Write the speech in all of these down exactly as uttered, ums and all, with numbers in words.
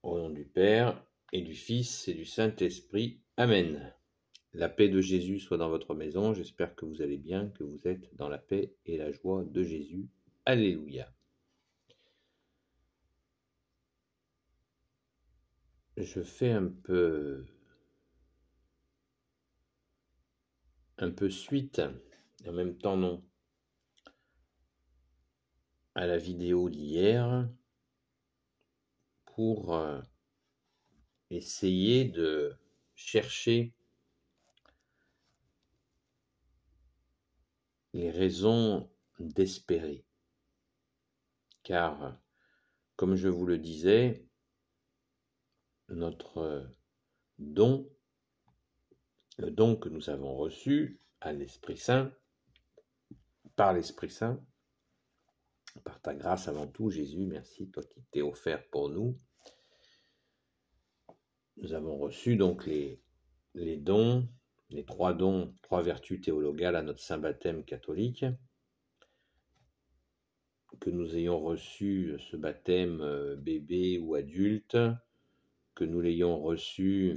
Au nom du Père, et du Fils, et du Saint-Esprit. Amen. La paix de Jésus soit dans votre maison. J'espère que vous allez bien, que vous êtes dans la paix et la joie de Jésus. Alléluia. Je fais un peu, un peu suite, et en même temps non, à la vidéo d'hier pour euh, essayer de chercher les raisons d'espérer. Car, comme je vous le disais, notre don, le don que nous avons reçu à l'Esprit Saint, par l'Esprit Saint, par ta grâce avant tout, Jésus, merci, toi qui t'es offert pour nous. Nous avons reçu donc les, les dons, les trois dons, trois vertus théologales à notre saint baptême catholique. Que nous ayons reçu ce baptême euh, bébé ou adulte, que nous l'ayons reçu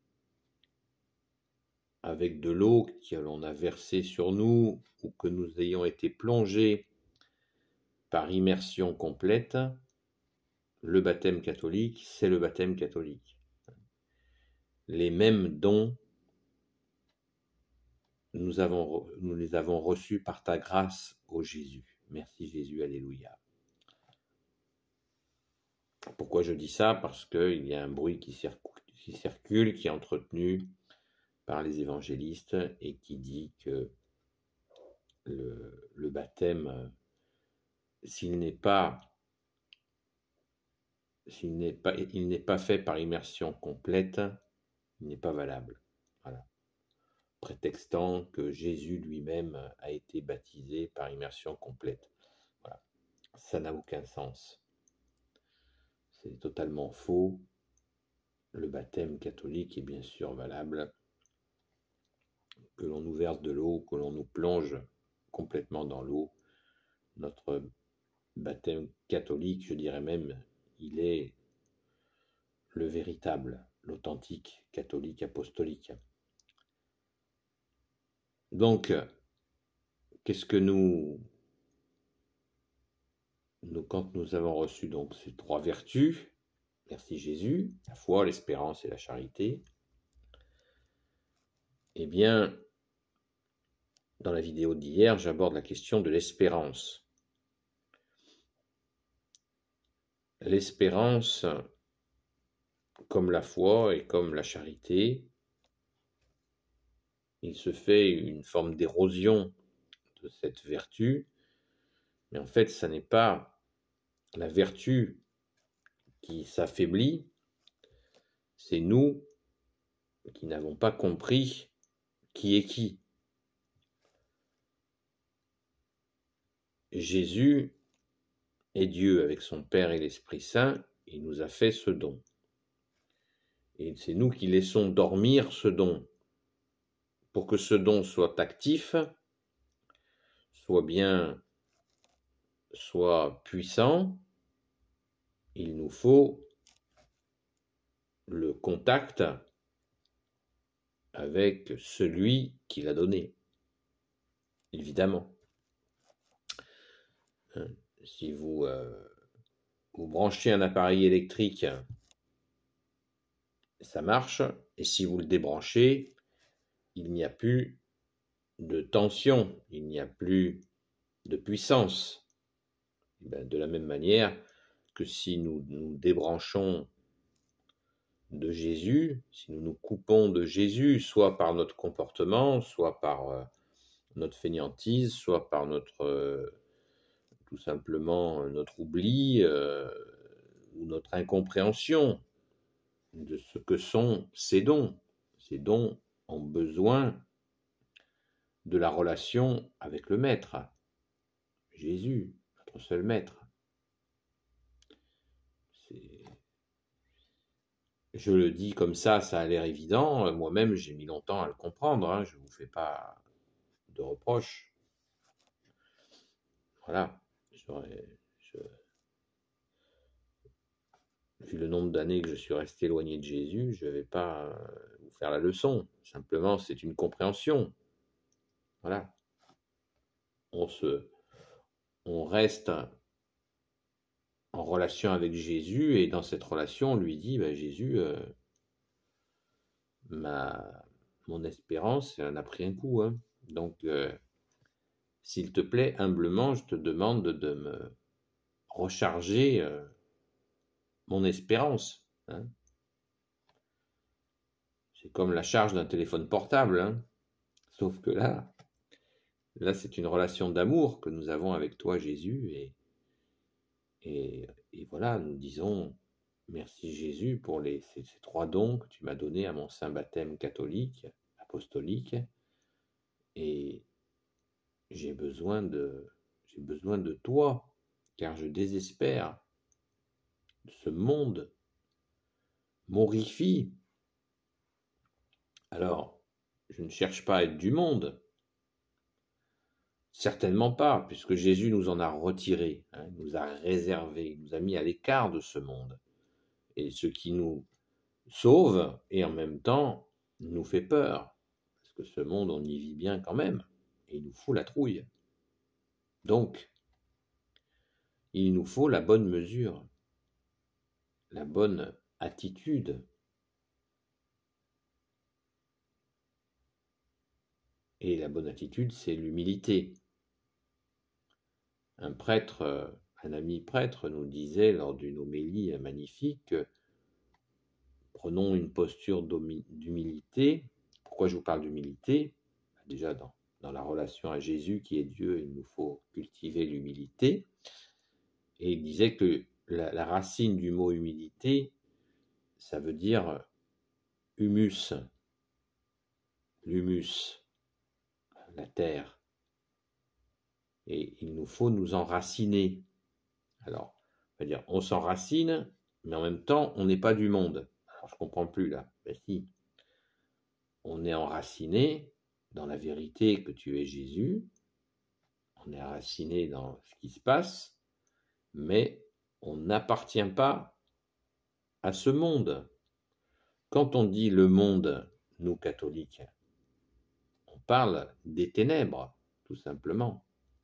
avec de l'eau que l'on a versée sur nous, ou que nous ayons été plongés par immersion complète, le baptême catholique, c'est le baptême catholique. Les mêmes dons, nous, avons, nous les avons reçus par ta grâce, ô Jésus. Merci Jésus, alléluia. Pourquoi je dis ça? Parce qu'il y a un bruit qui circule, qui circule, qui est entretenu par les évangélistes et qui dit que le, le baptême, s'il n'est pas, s'il n'est pas, il n'est pas fait par immersion complète, il n'est pas valable. Voilà. Prétextant que Jésus lui-même a été baptisé par immersion complète. Voilà. Ça n'a aucun sens. C'est totalement faux. Le baptême catholique est bien sûr valable. Que l'on nous verse de l'eau, que l'on nous plonge complètement dans l'eau. Notre baptême catholique, je dirais même, il est le véritable, l'authentique catholique apostolique. Donc, qu'est-ce que nous, nous, quand nous avons reçu donc ces trois vertus, merci Jésus, la foi, l'espérance et la charité, eh bien, dans la vidéo d'hier, j'aborde la question de l'espérance. L'espérance, comme la foi et comme la charité, il se fait une forme d'érosion de cette vertu, mais en fait, ça n'est pas la vertu qui s'affaiblit, c'est nous qui n'avons pas compris qui est qui. Jésus est Dieu avec son Père et l'Esprit Saint, il nous a fait ce don. Et c'est nous qui laissons dormir ce don. Pour que ce don soit actif, soit bien, soit puissant, il nous faut le contact avec celui qui l'a donné, évidemment. Si vous, euh, vous branchez un appareil électrique, ça marche, et si vous le débranchez, il n'y a plus de tension, il n'y a plus de puissance. Et bien, de la même manière que si nous nous débranchons de Jésus, si nous nous coupons de Jésus, soit par notre comportement, soit par euh, notre fainéantise, soit par notre, euh, tout simplement, notre oubli euh, ou notre incompréhension de ce que sont ces dons. Ces dons ont besoin de la relation avec le Maître, Jésus, notre seul Maître. C'est... Je le dis comme ça, ça a l'air évident. Moi-même, j'ai mis longtemps à le comprendre. Hein. Je ne vous fais pas de reproches. Voilà. Je... vu le nombre d'années que je suis resté éloigné de Jésus, je ne vais pas euh, vous faire la leçon. Simplement, c'est une compréhension. Voilà. On se, on reste en relation avec Jésus et dans cette relation, on lui dit, bah, Jésus, euh, ma, mon espérance en a pris un coup. Hein. Donc, euh, s'il te plaît, humblement, je te demande de me recharger euh, mon espérance. Hein. C'est comme la charge d'un téléphone portable. Hein. Sauf que là, là, c'est une relation d'amour que nous avons avec toi, Jésus. Et, et, et voilà, nous disons merci Jésus pour les, ces, ces trois dons que tu m'as donnés à mon saint baptême catholique, apostolique. Et j'ai besoin de, j'ai besoin de toi, car je désespère. Ce monde m'horrifie. Alors, je ne cherche pas à être du monde. Certainement pas, puisque Jésus nous en a retiré, hein, nous a réservé, nous a mis à l'écart de ce monde. Et ce qui nous sauve, et en même temps, nous fait peur. Parce que ce monde, on y vit bien quand même. Et il nous fout la trouille. Donc, il nous faut la bonne mesure, la bonne attitude. Et la bonne attitude, c'est l'humilité. Un prêtre, un ami prêtre nous disait lors d'une homélie magnifique, prenons une posture d'humilité. Pourquoi je vous parle d'humilité? Déjà, dans, dans la relation à Jésus qui est Dieu, il nous faut cultiver l'humilité. Et il disait que la, la racine du mot humilité, ça veut dire humus, l'humus, la terre. Et il nous faut nous enraciner. Alors, on va dire, on s'enracine, mais en même temps, on n'est pas du monde. Alors, je ne comprends plus là. Ben si, on est enraciné dans la vérité que tu es Jésus, on est enraciné dans ce qui se passe, mais on n'appartient pas à ce monde. Quand on dit le monde, nous catholiques, on parle des ténèbres, tout simplement.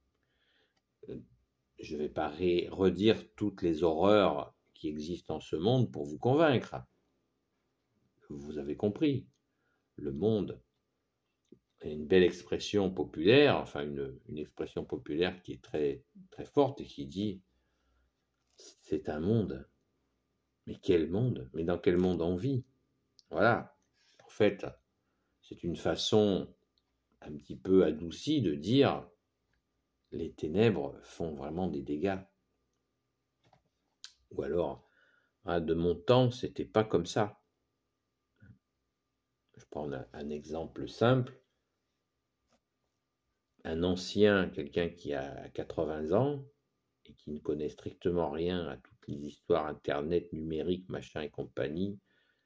Je ne vais pas redire toutes les horreurs qui existent en ce monde pour vous convaincre. Vous avez compris. Le monde est une belle expression populaire, enfin une, une expression populaire qui est très, très forte et qui dit c'est un monde. Mais quel monde? Mais dans quel monde on vit? Voilà. En fait, c'est une façon un petit peu adoucie de dire les ténèbres font vraiment des dégâts. Ou alors, de mon temps, c'était pas comme ça. Je prends un, un exemple simple. Un ancien, quelqu'un qui a quatre-vingts ans et qui ne connaît strictement rien à toutes les histoires internet, numériques, machin et compagnie,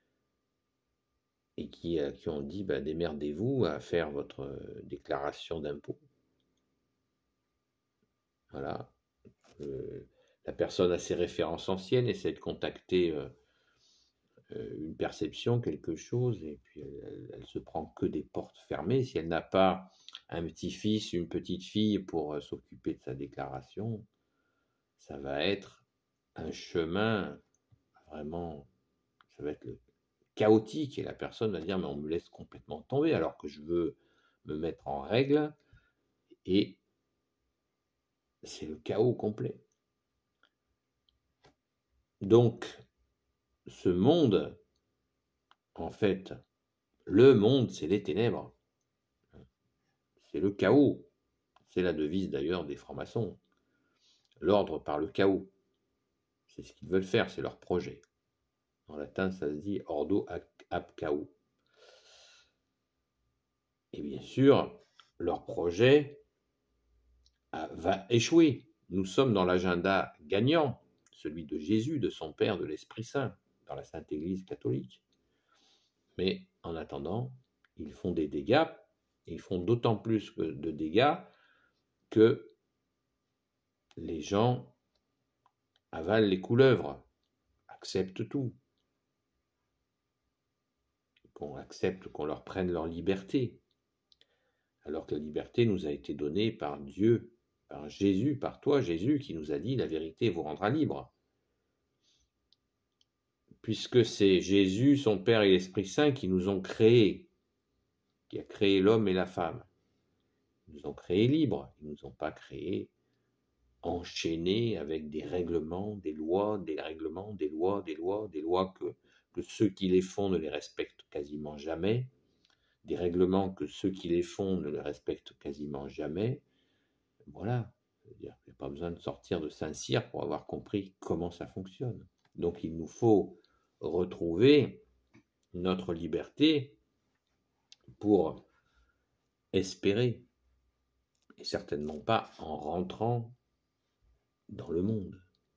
et qui, qui ont dit bah, démerdez-vous à faire votre déclaration d'impôt. Voilà. Euh, la personne a ses références anciennes, essaie de contacter euh, euh, une perception, quelque chose, et puis elle, elle, elle se prend que des portes fermées. Si elle n'a pas un petit-fils, une petite-fille pour euh, s'occuper de sa déclaration, ça va être un chemin vraiment, ça va être le chaotique, et la personne va dire mais on me laisse complètement tomber alors que je veux me mettre en règle, et c'est le chaos complet. Donc, ce monde, en fait, le monde, c'est les ténèbres. C'est le chaos. C'est la devise d'ailleurs des francs-maçons. L'ordre par le chaos. C'est ce qu'ils veulent faire, c'est leur projet. En latin, ça se dit ordo ab chaos. Et bien sûr, leur projet va échouer. Nous sommes dans l'agenda gagnant, celui de Jésus, de son Père, de l'Esprit Saint, dans la Sainte Église catholique. Mais en attendant, ils font des dégâts, et ils font d'autant plus de dégâts que les gens avalent les couleuvres, acceptent tout, qu'on accepte qu'on leur prenne leur liberté, alors que la liberté nous a été donnée par Dieu, par Jésus, par toi Jésus, qui nous a dit la vérité vous rendra libre. Puisque c'est Jésus, son Père et l'Esprit Saint qui nous ont créés, qui a créé l'homme et la femme. Ils nous ont créés libres, ils ne nous ont pas créés enchaînés avec des règlements, des lois, des règlements, des lois, des lois, des lois que, que ceux qui les font ne les respectent quasiment jamais, des règlements que ceux qui les font ne les respectent quasiment jamais. Voilà, c'est-à-dire qu'il n'y a pas besoin de sortir de Saint-Cyr pour avoir compris comment ça fonctionne. Donc il nous faut retrouver notre liberté pour espérer, et certainement pas en rentrant dans le monde.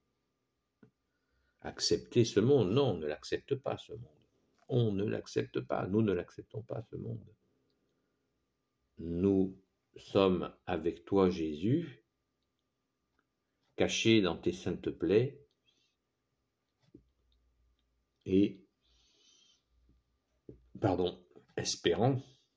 Accepter ce monde, non, on ne l'accepte pas ce monde. On ne l'accepte pas, nous ne l'acceptons pas ce monde. Nous sommes avec toi Jésus, cachés dans tes saintes plaies, et, pardon, espérant,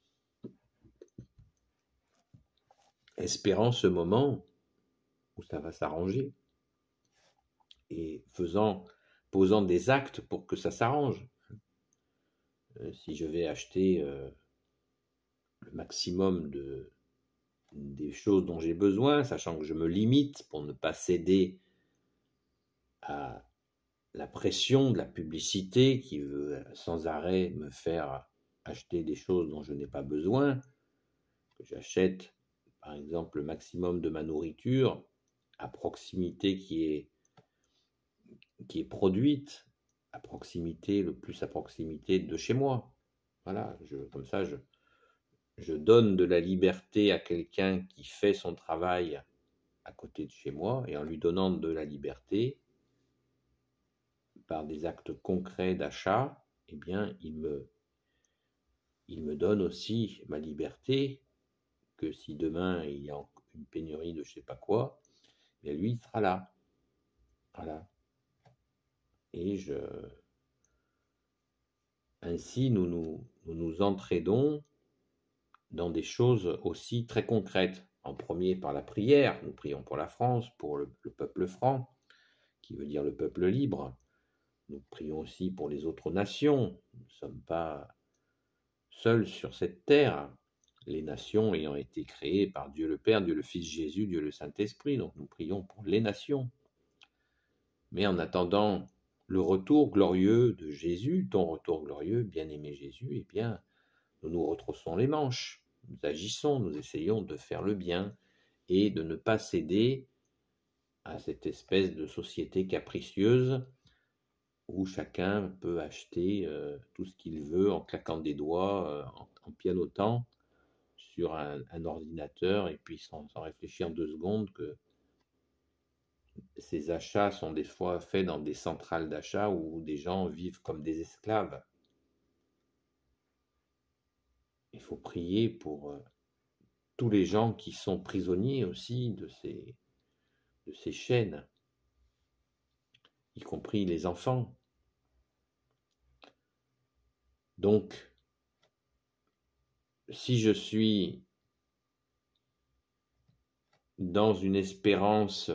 espérant ce moment où ça va s'arranger, et faisant, posant des actes pour que ça s'arrange. Euh, si je vais acheter euh, le maximum de, des choses dont j'ai besoin, sachant que je me limite pour ne pas céder à la pression de la publicité qui veut sans arrêt me faire acheter des choses dont je n'ai pas besoin, que j'achète par exemple le maximum de ma nourriture à proximité qui est, qui est produite, à proximité, le plus à proximité de chez moi. Voilà, je, comme ça je, je donne de la liberté à quelqu'un qui fait son travail à côté de chez moi, et en lui donnant de la liberté, par des actes concrets d'achat, eh bien, il me, il me donne aussi ma liberté, que si demain il y a une pénurie de je sais pas quoi, eh bien lui, il sera là. Voilà. Et je... Ainsi, nous nous, nous nous entraidons dans des choses aussi très concrètes. En premier, par la prière. Nous prions pour la France, pour le, le peuple franc, qui veut dire le peuple libre. Nous prions aussi pour les autres nations. Nous ne sommes pas seuls sur cette terre, les nations ayant été créées par Dieu le Père, Dieu le Fils Jésus, Dieu le Saint-Esprit. Donc nous prions pour les nations. Mais en attendant le retour glorieux de Jésus, ton retour glorieux, bien-aimé Jésus, eh bien, nous nous retroussons les manches. Nous agissons, nous essayons de faire le bien et de ne pas céder à cette espèce de société capricieuse où chacun peut acheter euh, tout ce qu'il veut en claquant des doigts, euh, en, en pianotant sur un, un ordinateur, et puis sans, sans réfléchir deux secondes que ces achats sont des fois faits dans des centrales d'achat où des gens vivent comme des esclaves. Il faut prier pour euh, tous les gens qui sont prisonniers aussi de ces, de ces chaînes, y compris les enfants. Donc, si je suis dans une espérance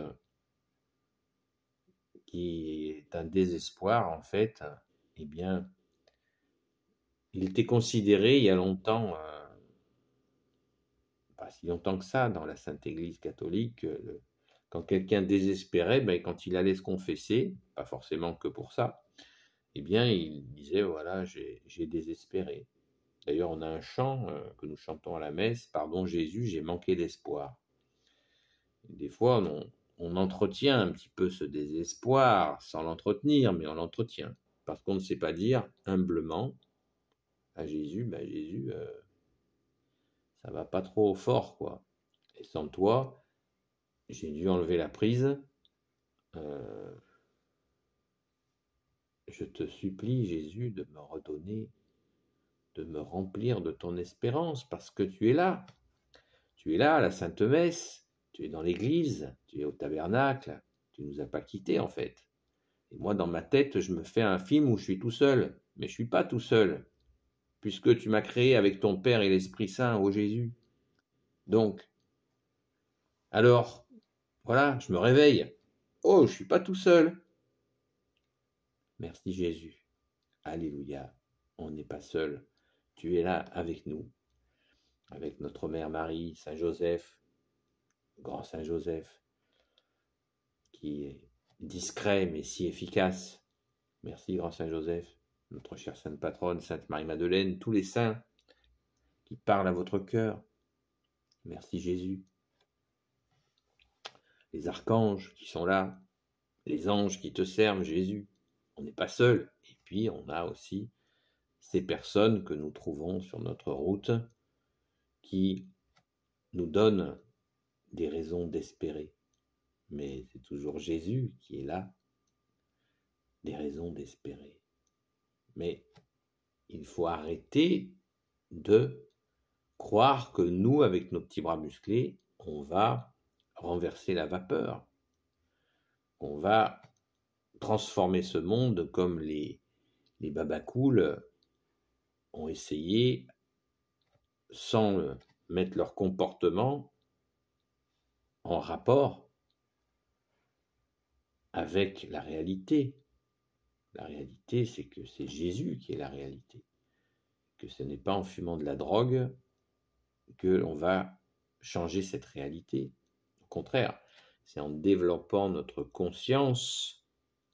qui est un désespoir, en fait, eh bien, il était considéré il y a longtemps, euh, pas si longtemps que ça, dans la Sainte Église catholique, le, quand quelqu'un désespérait, ben, quand il allait se confesser, pas forcément que pour ça, eh bien, il disait, voilà, j'ai, j'ai désespéré. D'ailleurs, on a un chant euh, que nous chantons à la messe, « Pardon Jésus, j'ai manqué d'espoir ». Des fois, on, on entretient un petit peu ce désespoir, sans l'entretenir, mais on l'entretient. Parce qu'on ne sait pas dire humblement à Jésus, ben Jésus, euh, ça va pas trop fort, quoi. Et sans toi, j'ai dû enlever la prise. Euh, je te supplie, Jésus, de me redonner, de me remplir de ton espérance, parce que tu es là. Tu es là à la Sainte Messe, tu es dans l'église, tu es au tabernacle, tu ne nous as pas quittés en fait. Et moi, dans ma tête, je me fais un film où je suis tout seul. Mais je ne suis pas tout seul, puisque tu m'as créé avec ton Père et l'Esprit Saint, ô Jésus. Donc, alors, voilà, je me réveille. Oh, je ne suis pas tout seul. Merci Jésus. Alléluia. On n'est pas seul. Tu es là avec nous, avec notre Mère Marie, Saint Joseph, grand Saint Joseph, qui est discret mais si efficace. Merci, grand Saint Joseph, notre chère Sainte Patronne, Sainte Marie-Madeleine, tous les saints qui parlent à votre cœur. Merci Jésus. Les archanges qui sont là, les anges qui te servent, Jésus. On n'est pas seul. Et puis, on a aussi ces personnes que nous trouvons sur notre route qui nous donnent des raisons d'espérer. Mais c'est toujours Jésus qui est là, des raisons d'espérer. Mais il faut arrêter de croire que nous, avec nos petits bras musclés, on va renverser la vapeur. On va transformer ce monde comme les, les babacools ont essayé sans mettre leur comportement en rapport avec la réalité. La réalité, c'est que c'est Jésus qui est la réalité. Que ce n'est pas en fumant de la drogue que l'on va changer cette réalité. Au contraire, c'est en développant notre conscience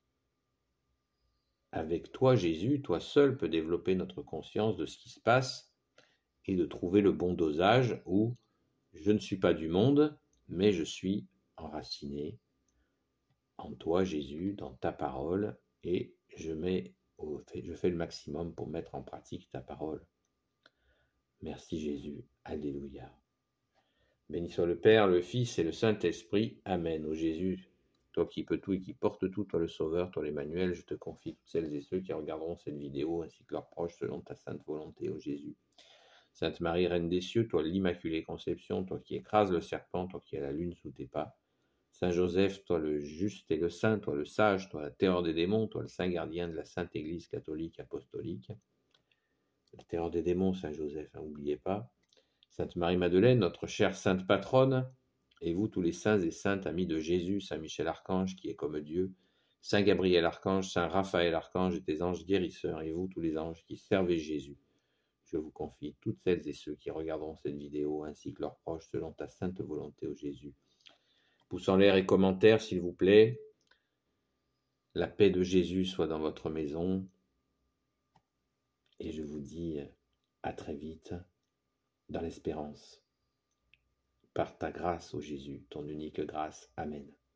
avec toi, Jésus. Toi seul peux développer notre conscience de ce qui se passe et de trouver le bon dosage où je ne suis pas du monde, mais je suis enraciné en toi, Jésus, dans ta parole, et je, mets au, je fais le maximum pour mettre en pratique ta parole. Merci Jésus. Alléluia. Béni soit le Père, le Fils et le Saint-Esprit. Amen. Ô Jésus, toi qui peux tout et qui portes tout, toi le Sauveur, toi l'Emmanuel, je te confie toutes celles et ceux qui regarderont cette vidéo, ainsi que leurs proches, selon ta sainte volonté, ô Jésus. Sainte Marie, Reine des cieux, toi l'Immaculée Conception, toi qui écrases le serpent, toi qui as la lune sous tes pas. Saint Joseph, toi le juste et le saint, toi le sage, toi la terreur des démons, toi le saint gardien de la Sainte Église catholique apostolique. La terreur des démons, Saint Joseph, n'oubliez hein, pas. Sainte Marie-Madeleine, notre chère Sainte Patronne, et vous tous les saints et saintes amis de Jésus, Saint Michel Archange qui est comme Dieu, Saint Gabriel Archange, Saint Raphaël Archange et tes anges guérisseurs, et vous tous les anges qui servez Jésus. Je vous confie toutes celles et ceux qui regarderont cette vidéo, ainsi que leurs proches, selon ta sainte volonté, ô Jésus. Pouce en l'air et commentaires, s'il vous plaît. La paix de Jésus soit dans votre maison. Et je vous dis à très vite, dans l'espérance. Par ta grâce, ô Jésus, ton unique grâce. Amen.